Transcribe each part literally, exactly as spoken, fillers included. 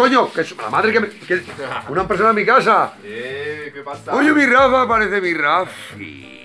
coño! Que es la madre que me... Que, una persona en mi casa. Eh, ¿qué pasa? Oye, mi Rafa, parece mi Rafi.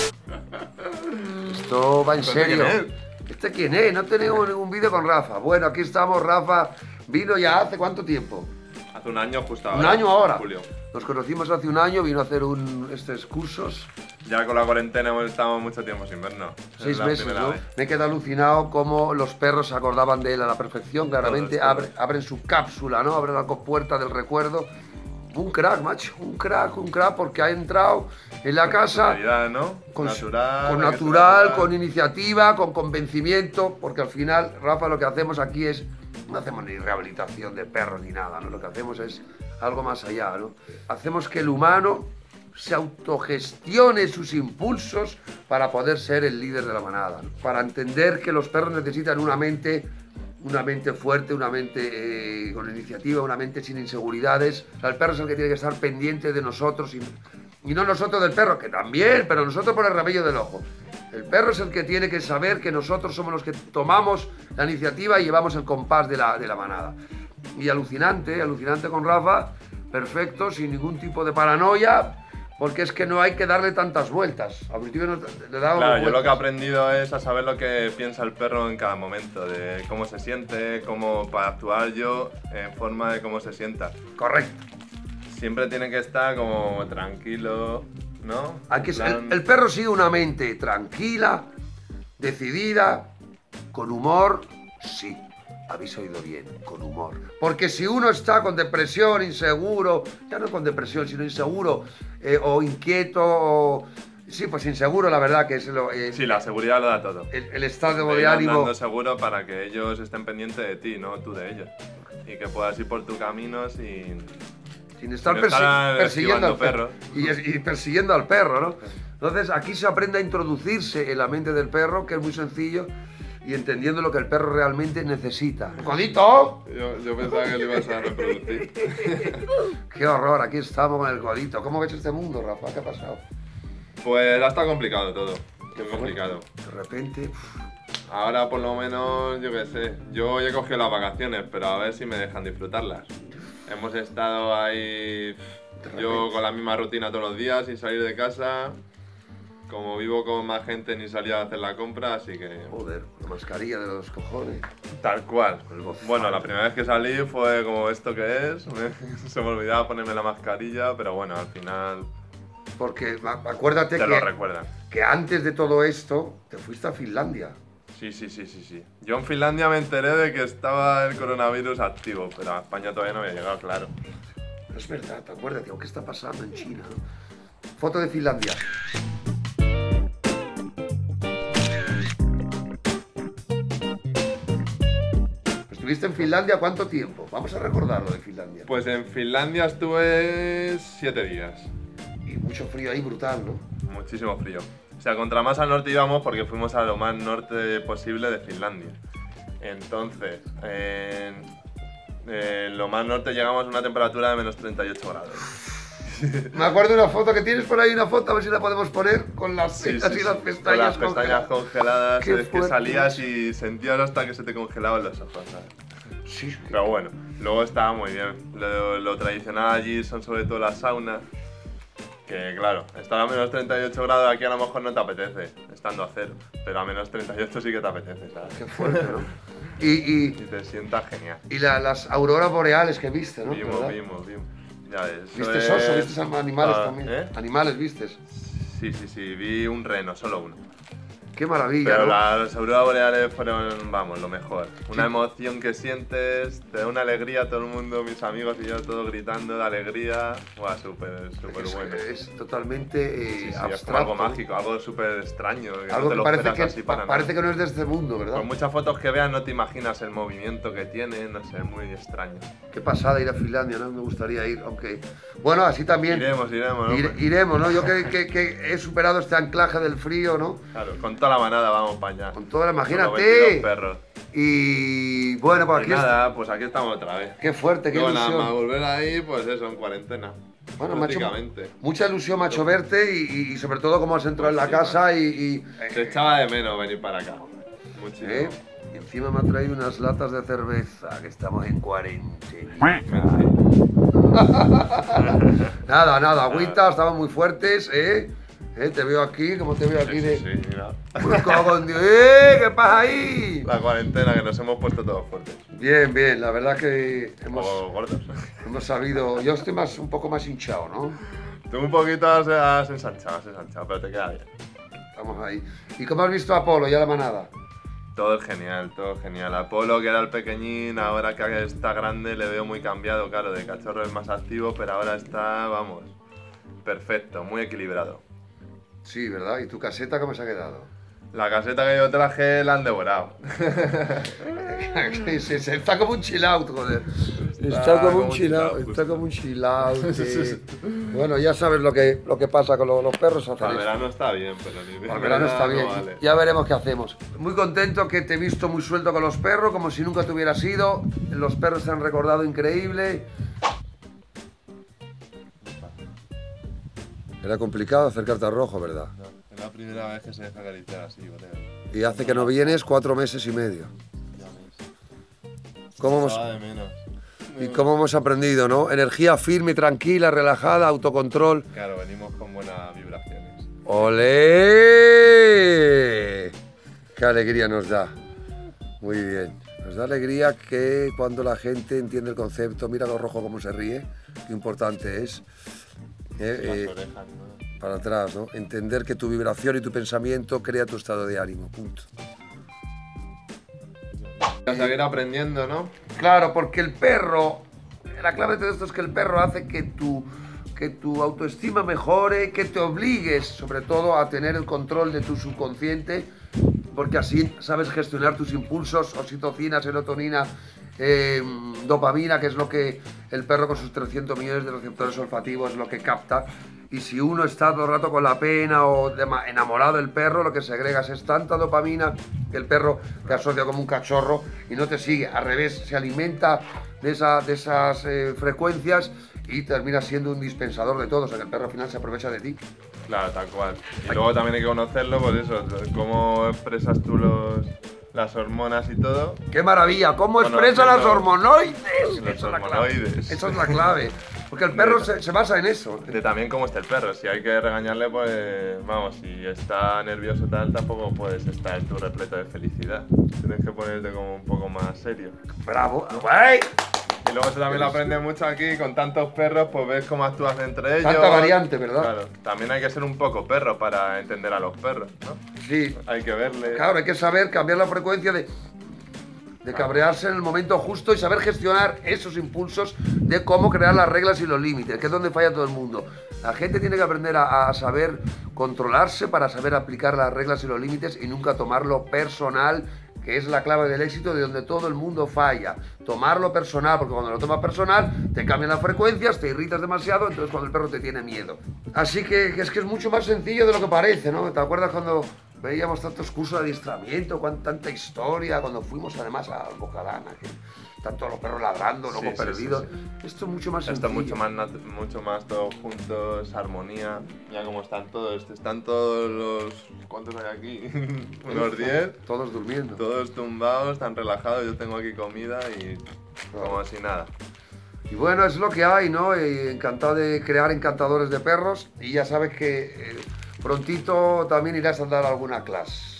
Esto va en serio. ¿Quién es? ¿Este quién es? No tenemos ningún vídeo con Rafa. Bueno, aquí estamos, Rafa. Vino ya hace ¿cuánto tiempo? Hace un año justo ahora. Un año ahora. Julio. Nos conocimos hace un año, vino a hacer un, estos cursos. Ya con la cuarentena hemos estado mucho tiempo sin vernos. Seis Es la meses, primera ¿no? vez. Me he quedado alucinado cómo los perros se acordaban de él a la perfección. Claramente Todos, todos. abre- abren su cápsula, ¿no? Abren la compuerta del recuerdo. Un crack, macho, un crack, un crack, porque ha entrado en la casa Calidad, ¿no? con, su- natural. con hay que ser natural, natural. con iniciativa, con convencimiento, porque al final, Rafa, lo que hacemos aquí es, no hacemos ni rehabilitación de perros ni nada, ¿no? Lo que hacemos es algo más allá, ¿no? Hacemos que el humano se autogestione sus impulsos para poder ser el líder de la manada, ¿no? Para entender que los perros necesitan una mente, una mente fuerte, una mente eh, con iniciativa, una mente sin inseguridades. O sea, el perro es el que tiene que estar pendiente de nosotros y, y no nosotros del perro, que también, pero nosotros por el rabillo del ojo. El perro es el que tiene que saber que nosotros somos los que tomamos la iniciativa y llevamos el compás de la, de la manada. Y alucinante, alucinante con Rafa, perfecto, sin ningún tipo de paranoia, porque es que no hay que darle tantas vueltas. Al principio nos- le dábamos Claro, yo lo vueltas. que he aprendido es a saber lo que piensa el perro en cada momento, de cómo se siente, cómo para actuar yo en forma de cómo se sienta. Correcto. Siempre tiene que estar como tranquilo, ¿no? Aquí es- En plan- el, el perro sigue una mente tranquila, decidida, con humor, sí. Habéis oído bien, con humor. Porque si uno está con depresión, inseguro, ya no con depresión, sino inseguro, eh, o inquieto, o... Sí, pues inseguro, la verdad, que es lo, eh, Sí, la seguridad lo da todo. el, el estado De de ir ánimo. andando seguro para que ellos estén pendientes de ti, no tú de ellos. Y que puedas ir por tu camino sin... Sin estar, sin persi- estar persiguiendo al esquivando perro. Y, es- y persiguiendo al perro, ¿no? Entonces aquí se aprende a introducirse en la mente del perro, que es muy sencillo, y entendiendo lo que el perro realmente necesita. ¡Codito! Yo, yo pensaba que lo ibas a reproducir. ¡Qué horror! Aquí estamos con el codito. ¿Cómo ves este mundo, Rafa? ¿Qué ha pasado? Pues ha estado complicado todo. Qué complicado. De repente... uf, Ahora por lo menos, yo qué sé, yo hoy he cogido las vacaciones, pero a ver si me dejan disfrutarlas. Hemos estado ahí, yo con la misma rutina todos los días, sin salir de casa. Como vivo con más gente, ni salía a hacer la compra, así que... joder, la mascarilla de los cojones. Tal cual. El bozal. Bueno, la primera vez que salí fue como esto que es, me- se me olvidaba ponerme la mascarilla, pero bueno, al final Porque ma- acuérdate te lo que, recuerdan. que antes de todo esto te fuiste a Finlandia. Sí, sí, sí, sí, sí. Yo en Finlandia me enteré de que estaba el coronavirus activo, pero a España todavía no había llegado, claro. Es verdad, acuérdate, ¿qué está pasando en China? Foto de Finlandia. ¿Estuviste en Finlandia cuánto tiempo? Vamos a recordarlo de Finlandia. Pues en Finlandia estuve siete días. Y mucho frío ahí, brutal, ¿no? Muchísimo frío. O sea, contra más al norte íbamos porque fuimos a lo más norte posible de Finlandia. Entonces, en, en lo más norte llegamos a una temperatura de menos treinta y ocho grados. Me acuerdo de una foto que tienes por ahí, una foto, a ver si la podemos poner con las Sí, setas sí, y las sí. pestañas, Con las pestañas congeladas. congeladas, Qué es que fuerte. salías y sentías hasta que se te congelaban los ojos, ¿sabes? Sí, Pero bueno, luego estaba muy bien. Lo, lo tradicional allí son sobre todo las saunas. Que claro, estar a menos treinta y ocho grados aquí a lo mejor no te apetece, estando a cero. Pero a menos treinta y ocho sí que te apetece, ¿sabes? qué fuerte, ¿no? Y, y, Y te sientas genial. y la- las auroras boreales que viste, ¿no? Vimos, ¿Verdad? vimos, vimos. Ya ves. eso ¿Vistes es- oso? ¿Vistes animales Ah, también? ¿eh? Animales, ¿vistes? Sí, sí, sí, vi un reno, solo uno. Qué maravilla, Pero ¿no? las auroras boreales fueron, vamos, lo mejor. Una Sí. emoción que sientes, te da una alegría, todo el mundo, mis amigos y yo, todos gritando de alegría. Buah, súper, súper Es, bueno. es totalmente eh, Sí, sí, es como abstracto. algo mágico, algo súper extraño. Que Algo no te que lo parece esperas que, así pa- para parece nada. que no es de este mundo, ¿verdad? Por muchas fotos que veas no te imaginas el movimiento que tiene, no sé, muy extraño. Qué pasada ir a Finlandia, ¿no? Me gustaría ir, aunque... Bueno, así también... Iremos, iremos, ¿no? ire- iremos, ¿no? Yo que, que- que he superado este anclaje del frío, ¿no? Claro, con toda la manada vamos para allá. Con toda la... Con los Imagínate. veintidós perros. Y bueno, pues Y aquí... es- nada, pues aquí estamos otra vez. Qué fuerte, qué Luego nada más ilusión. volver ahí, pues eso, en cuarentena. Bueno, macho, prácticamente. mucha ilusión, macho, verte y, y- y sobre todo cómo has entrado Pues en la sí, casa y... y- Se echaba de menos venir para acá. Muchísimo. ¿Eh? Y encima me ha traído unas latas de cerveza, que estamos en cuarentena. Nada, nada, agüita, estamos muy fuertes, ¿eh? ¿Eh? Te veo aquí, como te veo aquí Sí, de... sí, sí, mira. ¡Me cago en Dios! ¡Eh! ¿Qué pasa ahí? La cuarentena, que nos hemos puesto todos fuertes. Bien, bien, la verdad que Un hemos, poco gordos. hemos sabido... Yo estoy más, un poco más hinchado, ¿no? Tú un poquito has, has ensanchado, has ensanchado, pero te queda bien. Estamos ahí. ¿Y cómo has visto a Apolo y a la manada? Todo es genial, todo es genial. Apolo, que era el pequeñín, ahora que está grande le veo muy cambiado, claro, de cachorro es más activo, pero ahora está, vamos, perfecto, muy equilibrado. Sí, ¿verdad? ¿Y tu caseta cómo se ha quedado? La caseta que yo traje la han devorado. se, se- está como un chill out, joder. Está, Está como, como un un chill chill out, out, está justo. como un chill out. eh. Bueno, ya sabes lo que, lo que pasa con lo- los perros. hacen Para el esto. verano está bien, pero ni Para el verano está no bien. vale. Ya veremos qué hacemos. Muy contento que te he visto muy suelto con los perros, como si nunca te hubieras ido. Los perros te han recordado increíble. Era complicado acercarte a Rojo, ¿verdad? No, es la primera vez que se deja acariciar así, Boteo. Y hace que no vienes cuatro meses y medio. Ya ves. ¿Cómo hemos, Echaba de menos. y cómo hemos aprendido, ¿no? Energía firme, tranquila, relajada, autocontrol. Claro, venimos con buenas vibraciones. ¡Olé! ¡Qué alegría nos da! Muy bien. Nos da alegría que cuando la gente entiende el concepto, mira lo rojo cómo se ríe, qué importante es. Eh, Las eh, orejas, ¿no? para atrás, ¿no? Entender que tu vibración y tu pensamiento crea tu estado de ánimo, punto. A seguir aprendiendo, ¿no? Claro, porque el perro, la clave de todo esto es que el perro hace que tu, que tu autoestima mejore, que te obligues sobre todo a tener el control de tu subconsciente, porque así sabes gestionar tus impulsos, oxitocina, serotonina, eh, dopamina, que es lo que el perro con sus trescientos millones de receptores olfativos es lo que capta. Y si uno está todo el rato con la pena o dema- enamorado del perro, lo que segregas es tanta dopamina que el perro te asocia como un cachorro y no te sigue. Al revés, se alimenta de, esa, de esas eh, frecuencias y termina siendo un dispensador de todo. O sea que el perro al final se aprovecha de ti. Claro, tal cual. Y luego también hay que conocerlo, pues eso, cómo expresas tú los, las hormonas y todo. ¡Qué maravilla! ¿Cómo Bueno, expresa las los- hormonoides? los Esa es la clave. hormonoides. Esa es la clave. Porque el perro se, se basa en eso. De también cómo está el perro. Si hay que regañarle, pues vamos, si está nervioso tal, tampoco puedes estar tú repleto de felicidad. Tienes que ponerte como un poco más serio. ¡Bravo! ¡Ay! Y luego eso también lo aprendes mucho aquí, con tantos perros, pues ves cómo actúas entre ellos. Tanta variante, ¿verdad? Claro. También hay que ser un poco perro para entender a los perros, ¿no? Sí. Hay que verle. Claro, hay que saber cambiar la frecuencia de, de cabrearse en el momento justo y saber gestionar esos impulsos de cómo crear las reglas y los límites, que es donde falla todo el mundo. La gente tiene que aprender a, a saber controlarse para saber aplicar las reglas y los límites y nunca tomarlo personal, que es la clave del éxito de donde todo el mundo falla. Tomarlo personal, porque cuando lo tomas personal te cambian las frecuencias, te irritas demasiado, entonces cuando el perro te tiene miedo. Así que, que es que es mucho más sencillo de lo que parece, ¿no? ¿Te acuerdas cuando veíamos tantos cursos de adiestramiento, cuán- tanta historia, cuando fuimos además a Bocadana, que están todos los perros ladrando, luego Sí, sí, perdidos? sí, sí. Esto es mucho más Está sencillo. mucho más, nat- mucho más todos juntos, armonía. Mira cómo están todos. Están todos los. ¿Cuántos hay aquí? Unos diez. Todos durmiendo. Todos tumbados, tan relajados. Yo tengo aquí comida y. como si nada. Y bueno, es lo que hay, ¿no? Y encantado de crear encantadores de perros. Y ya sabes que eh, prontito también irás a dar alguna clase.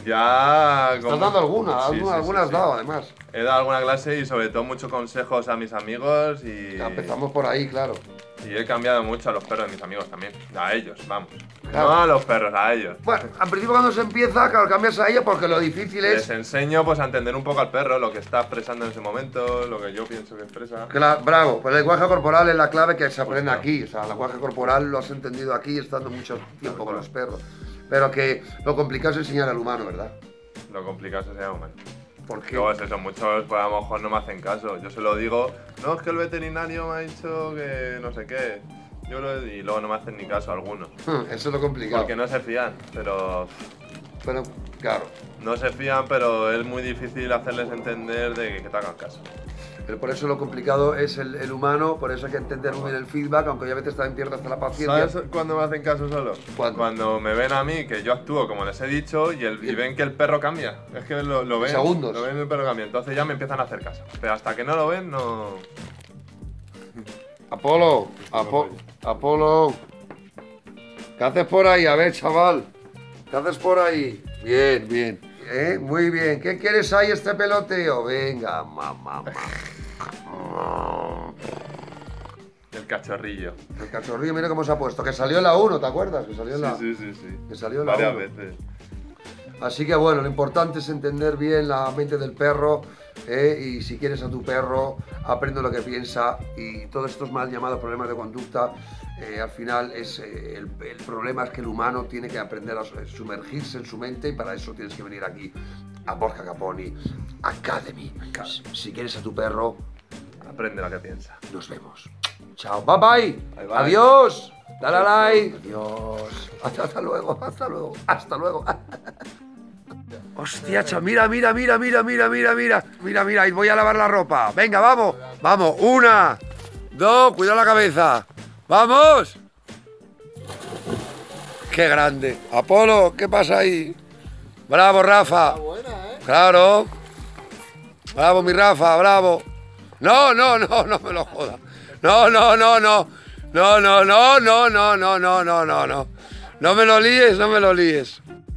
Ya. ¿Estás dando alguna? Sí, alguna sí, alguna sí, has sí. dado, además. He dado alguna clase y sobre todo muchos consejos a mis amigos y. Ya empezamos por ahí, claro. Y he cambiado mucho a los perros de mis amigos también. A ellos, vamos. Claro. No a los perros, a ellos. Bueno, al principio cuando se empieza, claro, cambias a ella porque lo difícil Les es... enseño pues a entender un poco al perro, lo que está expresando en ese momento, lo que yo pienso que expresa. Cla- bravo, pues el lenguaje corporal es la clave que se aprende Justo. aquí. O sea, el lenguaje corporal lo has entendido aquí estando mucho tiempo con los perros. Pero que lo complicado es enseñar al humano, ¿verdad? Lo complicado es ese momento. Porque Luego es eso, muchos pues a lo mejor no me hacen caso. Yo se lo digo, no, es que el veterinario me ha dicho que no sé qué. Yo lo- y luego no me hacen ni caso alguno. eso es lo complicado. Porque no se fían, pero Pero, claro, no se fían, pero es muy difícil hacerles entender de que te hagan caso. Pero por eso lo complicado es el, el humano, por eso hay que entender muy bien el feedback, aunque ya a veces también pierdes hasta la paciencia. ¿Sabes cuándo me hacen caso solo? ¿Cuándo? Cuando me ven a mí, que yo actúo como les he dicho, y, el, y ven que el perro cambia. Es que lo, lo ven. Segundos. Lo ven y el perro cambia. Entonces ya me empiezan a hacer caso. Pero hasta que no lo ven, no. Apolo, Apo, Apolo. ¿Qué haces por ahí? A ver, chaval. ¿Qué haces por ahí? Bien, bien. ¿Eh? Muy bien. ¿Qué quieres ahí este peloteo? Venga, mamá. El cachorrillo. El cachorrillo, mira cómo se ha puesto. Que salió en la uno, ¿te acuerdas? Que salió en la... Sí, sí, sí, sí. Que salió en la Varias uno. veces. Así que bueno, lo importante es entender bien la mente del perro, ¿eh? Y si quieres a tu perro, aprende lo que piensa, y todos estos mal llamados problemas de conducta, eh, al final es, eh, el, el problema es que el humano tiene que aprender a sumergirse en su mente, y para eso tienes que venir aquí a Borja Caponi Academy. Si quieres a tu perro, Aprende lo que piensa. nos vemos. Chao, bye bye, Bye, bye. Adiós, dale a like, adiós, hasta, hasta luego, hasta luego, hasta luego. Hostia, cha, mira, mira, mira, mira, mira, mira, mira, mira, mira, y voy a lavar la ropa. Venga, vamos, vamos, una, dos, cuidado la cabeza, vamos. Qué grande. Apolo, ¿qué pasa ahí? Bravo, Rafa. Claro. Bravo, mi Rafa, bravo. No, no, no, no me lo jodas. No, no, no, no. No, no, no, no, no, no, no, no, no, no. No me lo líes, no me lo líes.